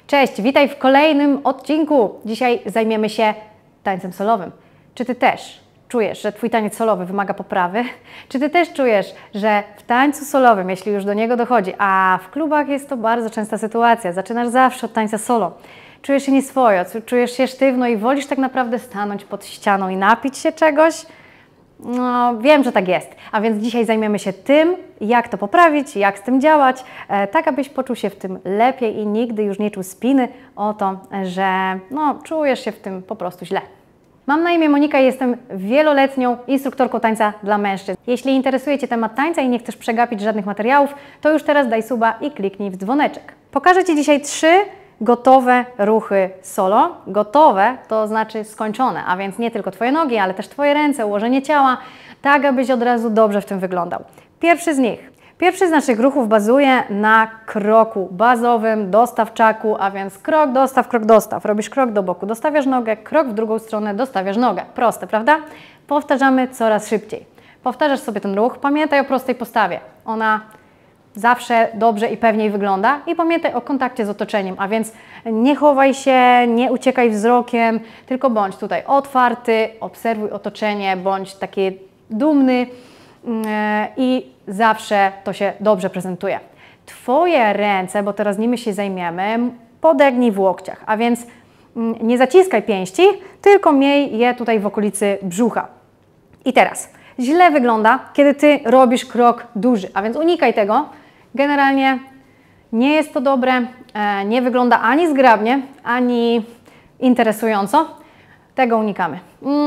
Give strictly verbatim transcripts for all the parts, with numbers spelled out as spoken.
Cześć, witaj w kolejnym odcinku. Dzisiaj zajmiemy się tańcem solowym. Czy Ty też czujesz, że Twój taniec solowy wymaga poprawy? Czy Ty też czujesz, że w tańcu solowym, jeśli już do niego dochodzi, a w klubach jest to bardzo częsta sytuacja, zaczynasz zawsze od tańca solo, czujesz się nieswojo, czujesz się sztywno i wolisz tak naprawdę stanąć pod ścianą i napić się czegoś? No, wiem, że tak jest, a więc dzisiaj zajmiemy się tym, jak to poprawić, jak z tym działać, e, tak abyś poczuł się w tym lepiej i nigdy już nie czuł spiny o to, że no, czujesz się w tym po prostu źle. Mam na imię Monika i jestem wieloletnią instruktorką tańca dla mężczyzn. Jeśli interesuje Cię temat tańca i nie chcesz przegapić żadnych materiałów, to już teraz daj suba i kliknij w dzwoneczek. Pokażę Ci dzisiaj trzy gotowe ruchy solo. Gotowe to znaczy skończone, a więc nie tylko Twoje nogi, ale też Twoje ręce, ułożenie ciała, tak abyś od razu dobrze w tym wyglądał. Pierwszy z nich. Pierwszy z naszych ruchów bazuje na kroku bazowym, dostawczaku, a więc krok, dostaw, krok, dostaw. Robisz krok do boku, dostawiasz nogę, krok w drugą stronę, dostawiasz nogę. Proste, prawda? Powtarzamy coraz szybciej. Powtarzasz sobie ten ruch, pamiętaj o prostej postawie. Ona zawsze dobrze i pewniej wygląda i pamiętaj o kontakcie z otoczeniem, a więc nie chowaj się, nie uciekaj wzrokiem, tylko bądź tutaj otwarty, obserwuj otoczenie, bądź taki dumny yy, i zawsze to się dobrze prezentuje. Twoje ręce, bo teraz nimi się zajmiemy, podegnij w łokciach, a więc yy, nie zaciskaj pięści, tylko miej je tutaj w okolicy brzucha. I teraz, źle wygląda, kiedy Ty robisz krok duży, a więc unikaj tego. Generalnie nie jest to dobre, nie wygląda ani zgrabnie, ani interesująco. Tego unikamy.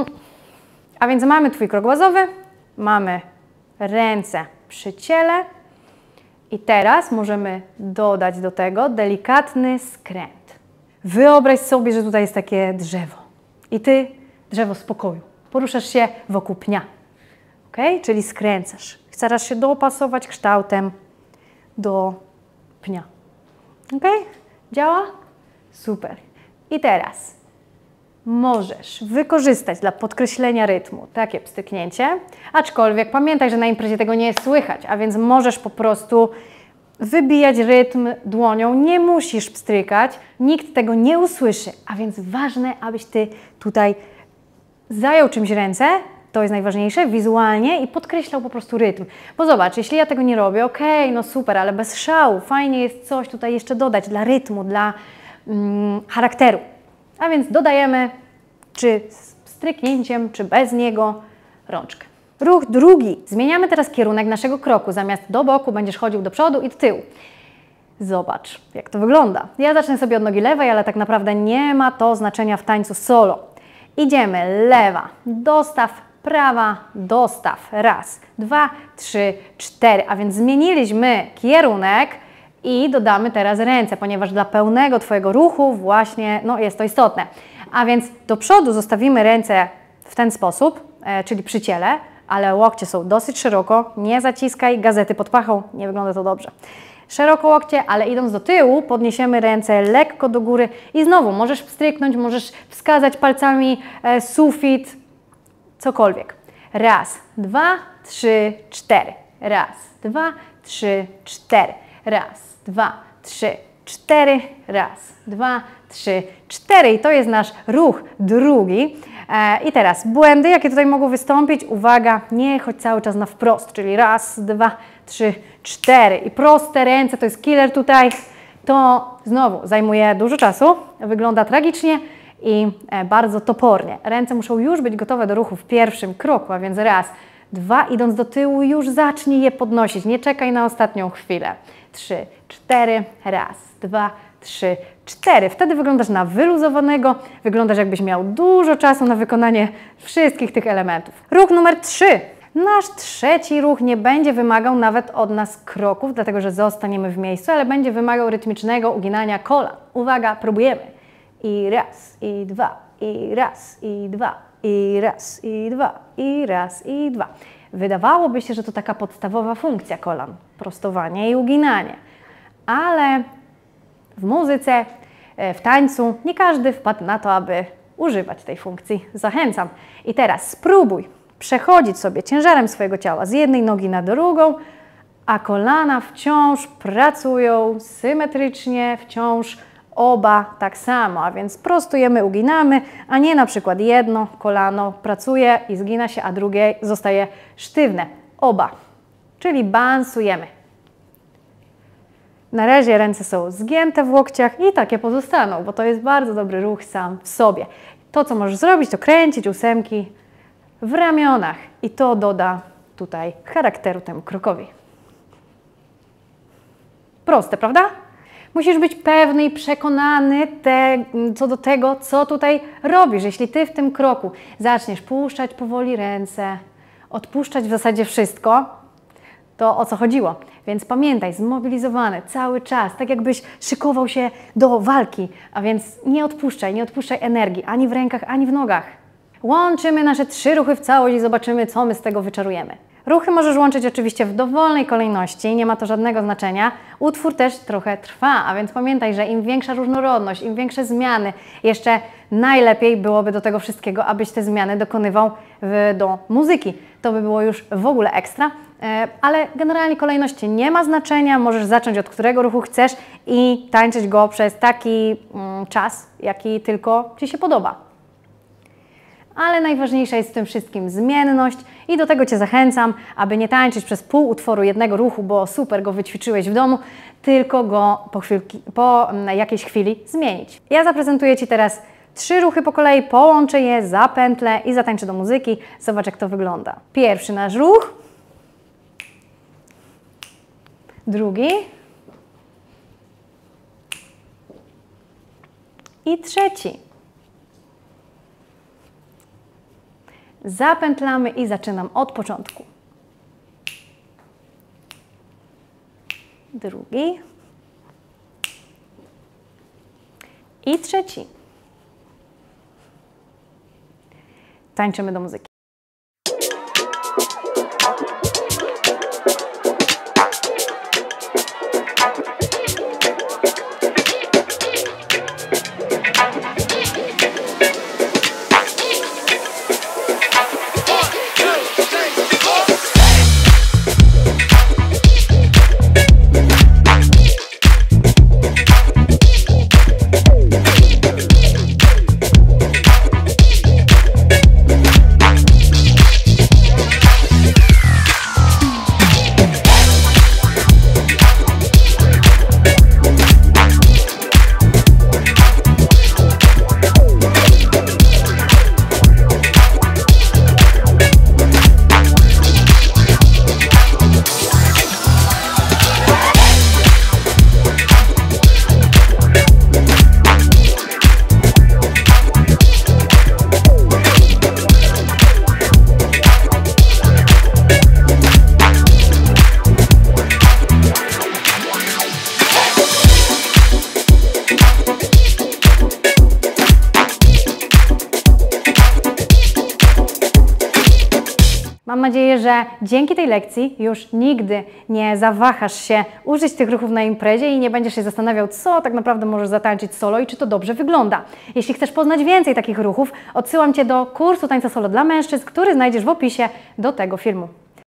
A więc mamy Twój krok bazowy, mamy ręce przy ciele i teraz możemy dodać do tego delikatny skręt. Wyobraź sobie, że tutaj jest takie drzewo i Ty, drzewo spokoju, poruszasz się wokół pnia. Okay? Czyli skręcasz. Starasz się dopasować kształtem do pnia. Ok? Działa? Super. I teraz możesz wykorzystać dla podkreślenia rytmu takie pstryknięcie, aczkolwiek pamiętaj, że na imprezie tego nie jest słychać, a więc możesz po prostu wybijać rytm dłonią, nie musisz pstrykać, nikt tego nie usłyszy, a więc ważne, abyś Ty tutaj zajął czymś ręce, to jest najważniejsze, wizualnie i podkreślał po prostu rytm. Bo zobacz, jeśli ja tego nie robię, okej, okay, no super, ale bez szału, fajnie jest coś tutaj jeszcze dodać dla rytmu, dla mm, charakteru. A więc dodajemy, czy z stryknięciem, czy bez niego, rączkę. Ruch drugi. Zmieniamy teraz kierunek naszego kroku. Zamiast do boku będziesz chodził do przodu i do tyłu. Zobacz, jak to wygląda. Ja zacznę sobie od nogi lewej, ale tak naprawdę nie ma to znaczenia w tańcu solo. Idziemy, lewa, dostaw, prawa, dostaw. Raz, dwa, trzy, cztery. A więc zmieniliśmy kierunek i dodamy teraz ręce, ponieważ dla pełnego Twojego ruchu właśnie no, jest to istotne. A więc do przodu zostawimy ręce w ten sposób, e, czyli przy ciele, ale łokcie są dosyć szeroko, nie zaciskaj gazety pod pachą, nie wygląda to dobrze. Szeroko łokcie, ale idąc do tyłu podniesiemy ręce lekko do góry i znowu możesz pstryknąć, możesz wskazać palcami e, sufit, cokolwiek. Raz, dwa, trzy, cztery. Raz, dwa, trzy, cztery. Raz, dwa, trzy, cztery. Raz, dwa, trzy, cztery. I to jest nasz ruch drugi. E, I teraz błędy, jakie tutaj mogą wystąpić. Uwaga, nie chodź cały czas na wprost, czyli raz, dwa, trzy, cztery. I proste ręce, to jest killer tutaj. To znowu zajmuje dużo czasu, wygląda tragicznie i bardzo topornie. Ręce muszą już być gotowe do ruchu w pierwszym kroku, a więc raz, dwa, idąc do tyłu już zacznij je podnosić, nie czekaj na ostatnią chwilę. Trzy, cztery, raz, dwa, trzy, cztery. Wtedy wyglądasz na wyluzowanego, wyglądasz jakbyś miał dużo czasu na wykonanie wszystkich tych elementów. Ruch numer trzy. Nasz trzeci ruch nie będzie wymagał nawet od nas kroków, dlatego że zostaniemy w miejscu, ale będzie wymagał rytmicznego uginania kolan. Uwaga, próbujemy. I raz, i dwa, i raz, i dwa, i raz, i dwa, i raz, i dwa. Wydawałoby się, że to taka podstawowa funkcja kolan, prostowanie i uginanie. Ale w muzyce, w tańcu nie każdy wpadł na to, aby używać tej funkcji. Zachęcam. I teraz spróbuj przechodzić sobie ciężarem swojego ciała z jednej nogi na drugą, a kolana wciąż pracują symetrycznie, wciąż Oba tak samo, a więc prostujemy, uginamy, a nie na przykład jedno kolano pracuje i zgina się, a drugie zostaje sztywne. Oba, czyli balansujemy. Na razie ręce są zgięte w łokciach i takie pozostaną, bo to jest bardzo dobry ruch sam w sobie. To, co możesz zrobić, to kręcić ósemki w ramionach i to doda tutaj charakteru temu krokowi. Proste, prawda? Musisz być pewny i przekonany te, co do tego, co tutaj robisz. Jeśli Ty w tym kroku zaczniesz puszczać powoli ręce, odpuszczać w zasadzie wszystko, to o co chodziło? Więc pamiętaj, zmobilizowany cały czas, tak jakbyś szykował się do walki, a więc nie odpuszczaj, nie odpuszczaj energii ani w rękach, ani w nogach. Łączymy nasze trzy ruchy w całość i zobaczymy, co my z tego wyczarujemy. Ruchy możesz łączyć oczywiście w dowolnej kolejności, nie ma to żadnego znaczenia. Utwór też trochę trwa, a więc pamiętaj, że im większa różnorodność, im większe zmiany, jeszcze najlepiej byłoby do tego wszystkiego, abyś te zmiany dokonywał w, do muzyki. To by było już w ogóle ekstra, ale generalnie kolejność nie ma znaczenia, możesz zacząć od którego ruchu chcesz i tańczyć go przez taki mm, czas, jaki tylko Ci się podoba. Ale najważniejsza jest w tym wszystkim zmienność i do tego Cię zachęcam, aby nie tańczyć przez pół utworu jednego ruchu, bo super go wyćwiczyłeś w domu, tylko go po, chwilki, po jakiejś chwili zmienić. Ja zaprezentuję Ci teraz trzy ruchy po kolei, połączę je, zapętlę i zatańczę do muzyki. Zobacz, jak to wygląda. Pierwszy nasz ruch. Drugi. I trzeci. Zapętlamy i zaczynam od początku. Drugi. I trzeci. Tańczymy do muzyki. Mam nadzieję, że dzięki tej lekcji już nigdy nie zawahasz się użyć tych ruchów na imprezie i nie będziesz się zastanawiał, co tak naprawdę możesz zatańczyć solo i czy to dobrze wygląda. Jeśli chcesz poznać więcej takich ruchów, odsyłam Cię do kursu tańca solo dla mężczyzn, który znajdziesz w opisie do tego filmu.